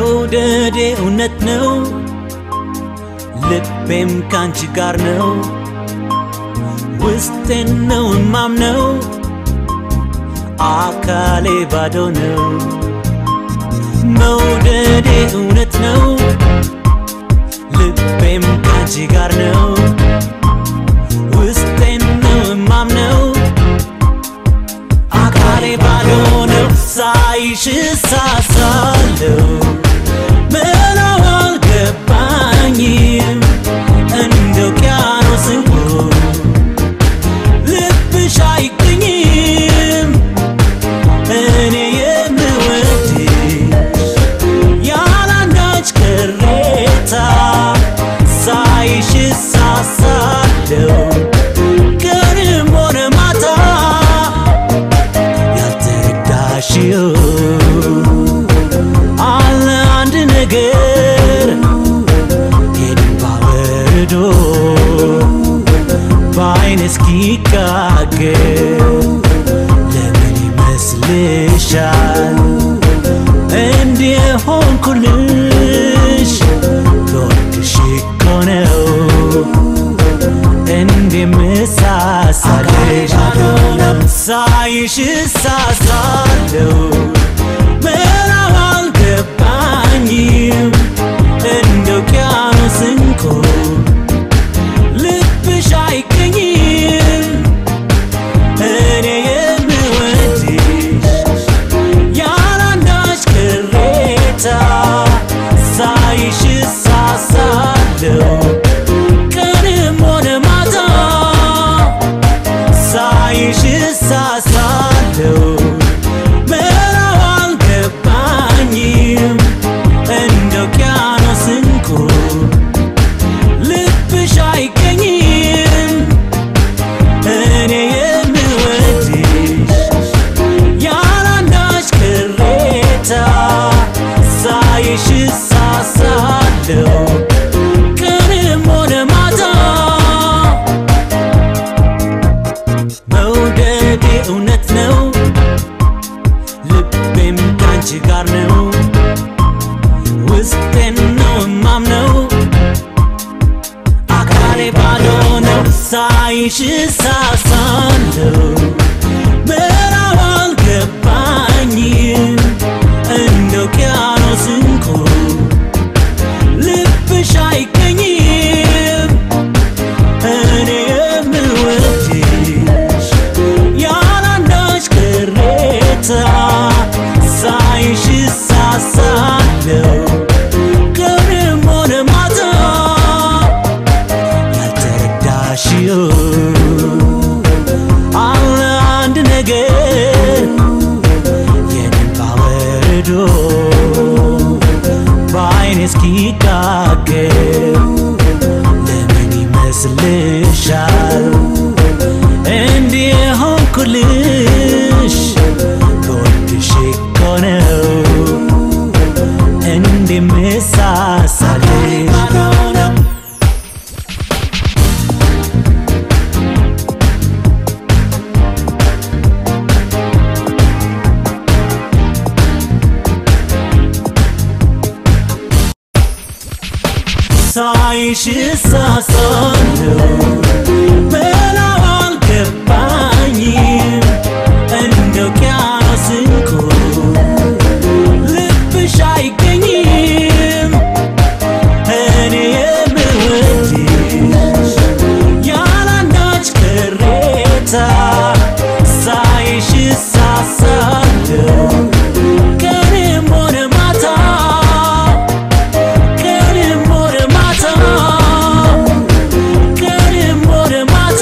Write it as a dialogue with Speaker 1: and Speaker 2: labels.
Speaker 1: መውደዴ እውነት ነው ልቤም ካንቺ ጋር ነው ውስጤን ነው ማምነው አካሌ ባዶ ነው መውደዴ እውነት ነው ልቤም ካንቺ ጋር ነው ውስጤን ነው ማምነው አካሌ ባዶ ነው ሳይሽ ሳሳለው ምነው አልገባኝም እንደ ውቅያኖስ እንቁ ልብሽ አይገኝም እኔ የምወድሽ ያላንዳች ቅሬታ ሳይሽ ሳሳለው ቀንም ሆነ ማታ ያልተረዳሽው አለ አንድ ነገር የልባ በረዶ በዓይን እስኪጋገር ለምን ይመስልሻል እንዲህ ሆንኩልሽ ልወድሽ እኮ ነው እንዲህ ምሳሳልሽ ሳይሽ ሳሳለው ምነው አልገባኝም እንደ ውቅያኖስ እንቁ ልብሽ አይገኝም እኔ የምወድሽ ያላንዳች ቅሬታ ሳይሽ ሳሳለው ቀንም ሆነ ማታ ሳይሽ ሳሳለው ምነው አልገባኝም እንደ ውቅያኖስ እንቁ ልብሽ አይገኝም እኔ የምወድሽ ያላንዳች ቅሬታ ሳይሽ ሳሳለው ቀንም ሆነ ማታ መውደዴ እውነት ነው ልቤም ካንቺ ጋር ነው ውስጤን ነው ማምነው አካሌ ባዶ ነው ሳይሽ ሳሳለው ምነው አልገባኝም እንደ ውቅያኖስ እንቁ ልብሽ አይገኝም እኔ የምወድሽ ያላንዳች ቅሬታ ሳይሽ ሳሳለው ቀንም ሆነ ማታ ያልተረዳሽው አለ አንድ ነገር የልባ በረዶ በዓይን እስኪጋገር ለምን ይመስልሻል እንዲህ ሆንኩልሽ ልወድሽ እኮ ነው እንዲህ ምሳሳልሽ ሳይሽ ሳሳለው ምነው አልገባኝም እንደ ውቅያኖስ እንቁ ልብሽ አይገኝም እኔ የምወድሽ ያላንዳች ቅሬታ ሳይሽ ሳሳለው ቀንም ሆነ ማታ ቀንም ሆነ ማታ ቀንም ሆነ ማታ